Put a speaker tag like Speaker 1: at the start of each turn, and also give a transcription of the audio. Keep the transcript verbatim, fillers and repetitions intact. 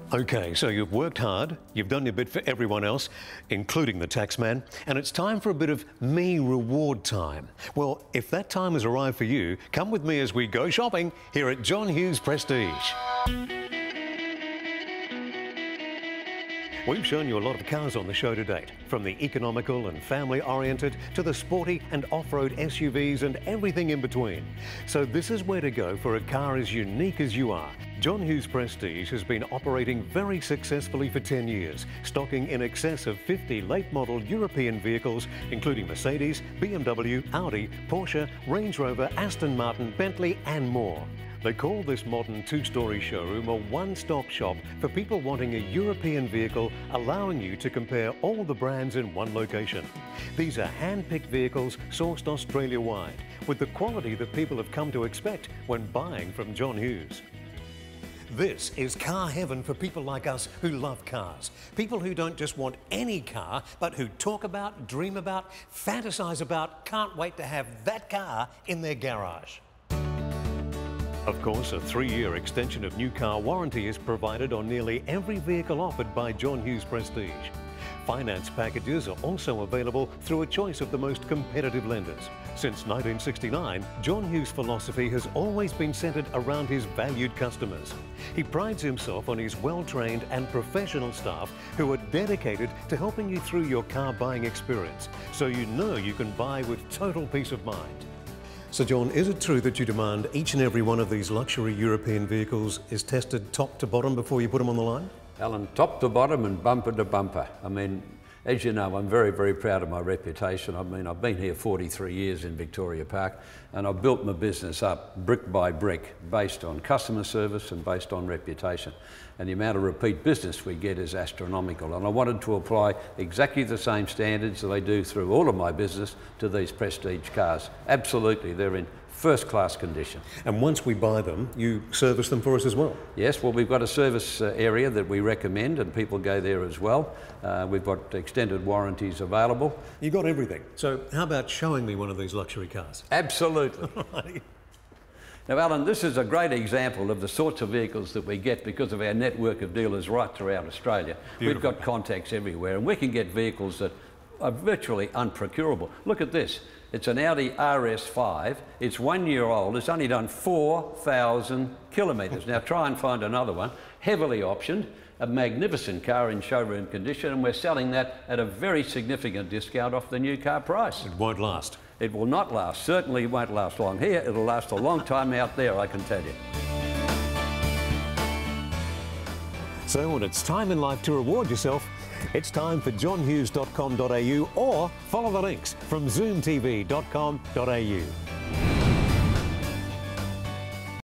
Speaker 1: Okay, so you've worked hard, you've done your bit for everyone else, including the taxman, and it's time for a bit of me reward time. Well, if that time has arrived for you, come with me as we go shopping here at John Hughes Prestige. We've shown you a lot of cars on the show to date, from the economical and family-oriented to the sporty and off-road S U Vs and everything in between. So this is where to go for a car as unique as you are. John Hughes Prestige has been operating very successfully for ten years, stocking in excess of fifty late-model European vehicles, including Mercedes, B M W, Audi, Porsche, Range Rover, Aston Martin, Bentley and more. They call this modern two-storey showroom a one-stop shop for people wanting a European vehicle, allowing you to compare all the brands in one location. These are hand-picked vehicles sourced Australia-wide, with the quality that people have come to expect when buying from John Hughes. This is car heaven for people like us who love cars. People who don't just want any car, but who talk about, dream about, fantasize about, can't wait to have that car in their garage. Of course, a three-year extension of new car warranty is provided on nearly every vehicle offered by John Hughes Prestige. Finance packages are also available through a choice of the most competitive lenders. Since nineteen sixty-nine, John Hughes' philosophy has always been centred around his valued customers. He prides himself on his well-trained and professional staff who are dedicated to helping you through your car buying experience, so you know you can buy with total peace of mind. So John, is it true that you demand each and every one of these luxury European vehicles is tested top to bottom before you put them on the line?
Speaker 2: Alan, top to bottom and bumper to bumper. I mean, as you know, I'm very, very proud of my reputation. I mean, I've been here forty-three years in Victoria Park, and I've built my business up brick by brick based on customer service and based on reputation. And the amount of repeat business we get is astronomical. And I wanted to apply exactly the same standards that I do through all of my business to these Prestige cars. Absolutely, they're in first-class condition.
Speaker 1: And once we buy them, you service them for us as well?
Speaker 2: Yes, well, we've got a service uh, area that we recommend, and people go there as well. Uh, we've got extended warranties available.
Speaker 1: You got everything. So how about showing me one of these luxury cars?
Speaker 2: Absolutely. Now, Alan, this is a great example of the sorts of vehicles that we get because of our network of dealers right throughout Australia. Beautiful. We've got contacts everywhere, and we can get vehicles that are virtually unprocurable. Look at this. It's an Audi R S five. It's one year old. It's only done four thousand kilometres. Now try and find another one. Heavily optioned, a magnificent car in showroom condition, and we're selling that at a very significant discount off the new car price.
Speaker 1: It won't last.
Speaker 2: It will not last. Certainly won't last long here. It'll last a long time out there, I can tell you.
Speaker 1: So when it's time in life to reward yourself, it's time for john hughes dot com dot a u or follow the links from zoom t v dot com dot a u.